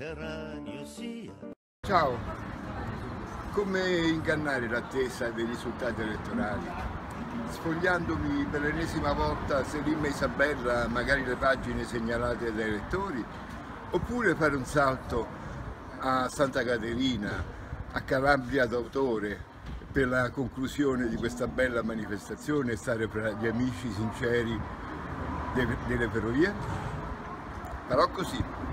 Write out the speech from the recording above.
Mediterraneo sia. Ciao, come ingannare l'attesa dei risultati elettorali? Sfogliandomi per l'ennesima volta Selim e Isabella, magari le pagine segnalate dai elettori, oppure fare un salto a Santa Caterina, a Calabria d'autore, per la conclusione di questa bella manifestazione e stare fra gli amici sinceri delle ferrovie? Farò così.